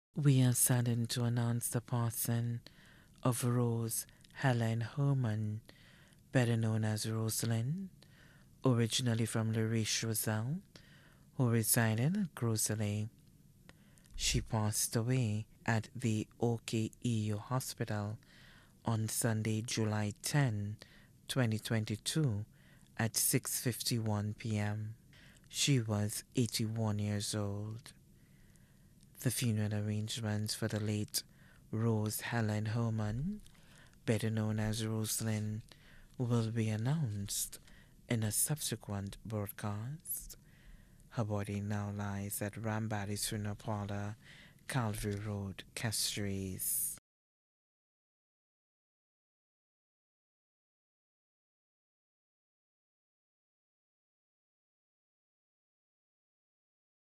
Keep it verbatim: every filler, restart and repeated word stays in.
We are saddened to announce the passing of Rose Helen Herman, better known as Rosalind, originally from Lariche, Roselle, who resided at Grosley. She passed away at the O K E U Hospital on Sunday, July tenth, twenty twenty-two at six fifty-one p m She was eighty-one years old. The funeral arrangements for the late Rose Helen Herman, better known as Rosalind, will be announced in a subsequent broadcast. Her body now lies at Rambatty's Funeral Parlor, Calvary Road, Castries.